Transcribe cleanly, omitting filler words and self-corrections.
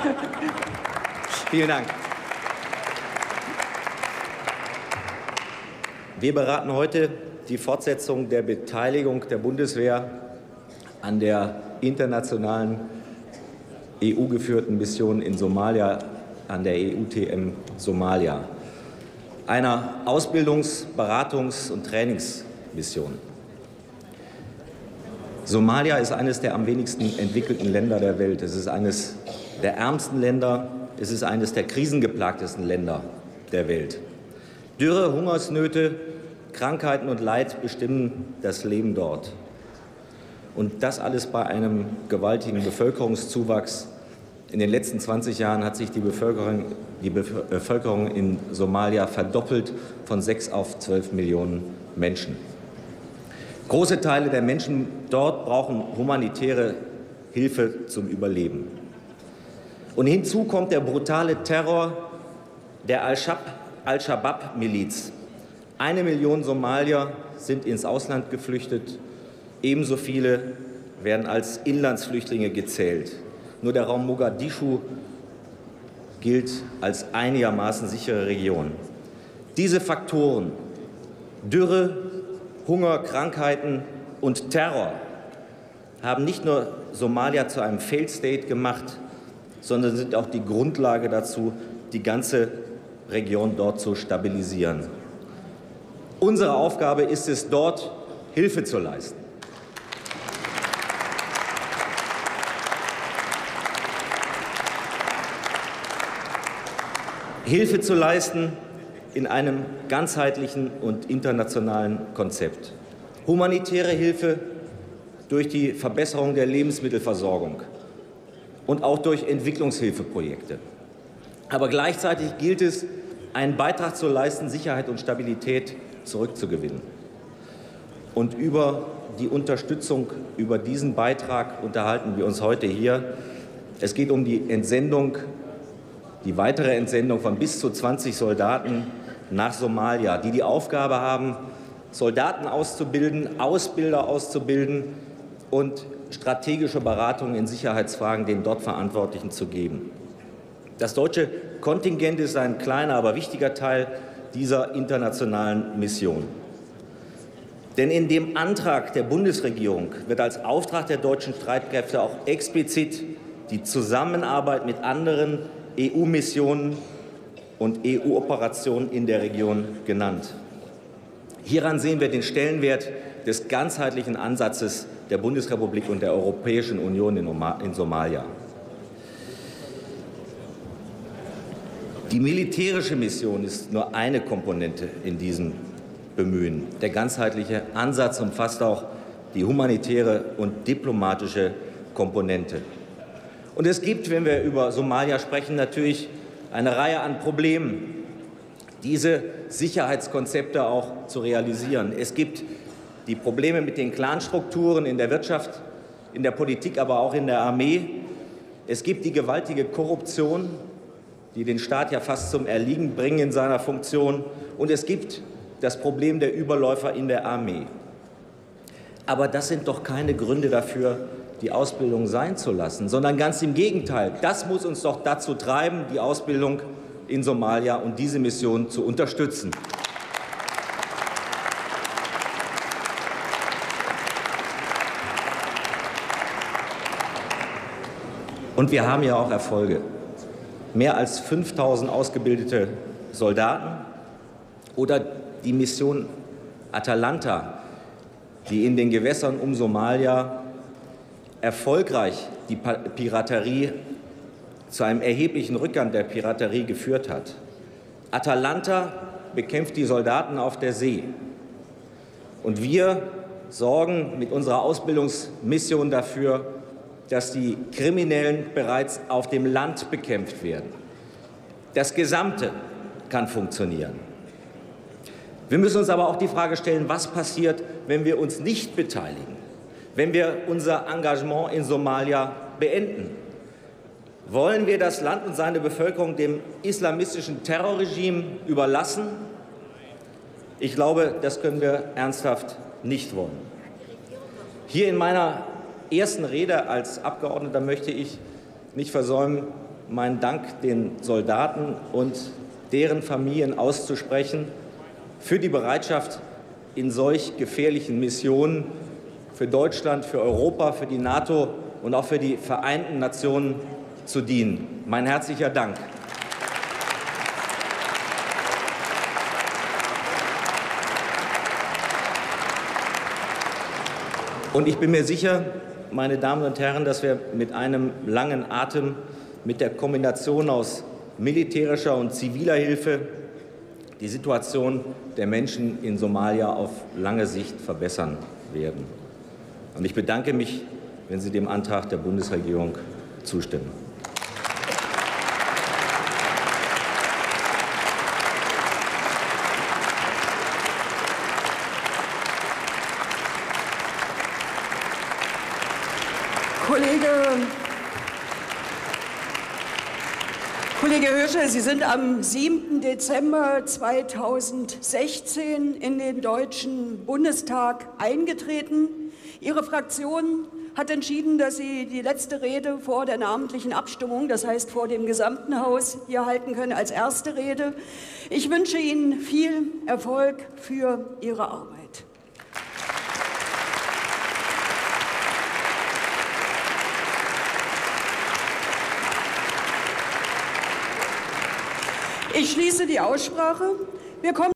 Vielen Dank. Wir beraten heute die Fortsetzung der Beteiligung der Bundeswehr an der internationalen EU-geführten Mission in Somalia, an der EUTM Somalia, einer Ausbildungs-, Beratungs- und Trainingsmission. Somalia ist eines der am wenigsten entwickelten Länder der Welt. Es ist eines der ärmsten Länder, es ist eines der krisengeplagtesten Länder der Welt. Dürre, Hungersnöte, Krankheiten und Leid bestimmen das Leben dort. Und das alles bei einem gewaltigen Bevölkerungszuwachs. In den letzten 20 Jahren hat sich die Bevölkerung in Somalia verdoppelt, von 6 auf 12 Millionen Menschen. Große Teile der Menschen dort brauchen humanitäre Hilfe zum Überleben. Und hinzu kommt der brutale Terror der Al-Shabaab-Miliz. 1 Million Somalier sind ins Ausland geflüchtet. Ebenso viele werden als Inlandsflüchtlinge gezählt. Nur der Raum Mogadischu gilt als einigermaßen sichere Region. Diese Faktoren, Dürre, Hunger, Krankheiten und Terror, haben nicht nur Somalia zu einem Failed State gemacht, sondern sind auch die Grundlage dazu, die ganze Region dort zu stabilisieren. Unsere Aufgabe ist es, dort Hilfe zu leisten. Hilfe zu leisten in einem ganzheitlichen und internationalen Konzept. Humanitäre Hilfe durch die Verbesserung der Lebensmittelversorgung und auch durch Entwicklungshilfeprojekte. Aber gleichzeitig gilt es, einen Beitrag zu leisten, Sicherheit und Stabilität zurückzugewinnen. Und über die Unterstützung, über diesen Beitrag unterhalten wir uns heute hier. Es geht um die Entsendung, die weitere Entsendung von bis zu 20 Soldaten nach Somalia, die die Aufgabe haben, Soldaten auszubilden, Ausbilder auszubilden und strategische Beratungen in Sicherheitsfragen den dort Verantwortlichen zu geben. Das deutsche Kontingent ist ein kleiner, aber wichtiger Teil dieser internationalen Mission. Denn in dem Antrag der Bundesregierung wird als Auftrag der deutschen Streitkräfte auch explizit die Zusammenarbeit mit anderen EU-Missionen und EU-Operationen in der Region genannt. Hieran sehen wir den Stellenwert des ganzheitlichen Ansatzes der Bundesrepublik und der Europäischen Union in Somalia. Die militärische Mission ist nur eine Komponente in diesem Bemühen. Der ganzheitliche Ansatz umfasst auch die humanitäre und diplomatische Komponente. Und es gibt, wenn wir über Somalia sprechen, natürlich eine Reihe an Problemen, diese Sicherheitskonzepte auch zu realisieren. Es gibt die Probleme mit den Clanstrukturen in der Wirtschaft, in der Politik, aber auch in der Armee. Es gibt die gewaltige Korruption, die den Staat ja fast zum Erliegen bringen in seiner Funktion. Und es gibt das Problem der Überläufer in der Armee. Aber das sind doch keine Gründe dafür, die Ausbildung sein zu lassen, sondern ganz im Gegenteil. Das muss uns doch dazu treiben, die Ausbildung in Somalia und diese Mission zu unterstützen. Und wir haben ja auch Erfolge. Mehr als 5.000 ausgebildete Soldaten oder die Mission Atalanta, die in den Gewässern um Somalia erfolgreich die Piraterie zu einem erheblichen Rückgang der Piraterie geführt hat. Atalanta bekämpft die Soldaten auf der See. Und wir sorgen mit unserer Ausbildungsmission dafür, dass die Kriminellen bereits auf dem Land bekämpft werden. Das Gesamte kann funktionieren. Wir müssen uns aber auch die Frage stellen, was passiert, wenn wir uns nicht beteiligen, wenn wir unser Engagement in Somalia beenden. Wollen wir das Land und seine Bevölkerung dem islamistischen Terrorregime überlassen? Ich glaube, das können wir ernsthaft nicht wollen. Hier in meiner ersten Rede als Abgeordneter möchte ich nicht versäumen, meinen Dank den Soldaten und deren Familien auszusprechen für die Bereitschaft, in solch gefährlichen Missionen für Deutschland, für Europa, für die NATO und auch für die Vereinten Nationen zu dienen. Mein herzlicher Dank. Und ich bin mir sicher, meine Damen und Herren, dass wir mit einem langen Atem, mit der Kombination aus militärischer und ziviler Hilfe die Situation der Menschen in Somalia auf lange Sicht verbessern werden. Und ich bedanke mich, wenn Sie dem Antrag der Bundesregierung zustimmen. Kollege Hirscher, Sie sind am 7. Dezember 2016 in den Deutschen Bundestag eingetreten. Ihre Fraktion hat entschieden, dass Sie die letzte Rede vor der namentlichen Abstimmung, das heißt vor dem gesamten Haus, hier halten können als erste Rede. Ich wünsche Ihnen viel Erfolg für Ihre Arbeit. Ich schließe die Aussprache. Wir kommen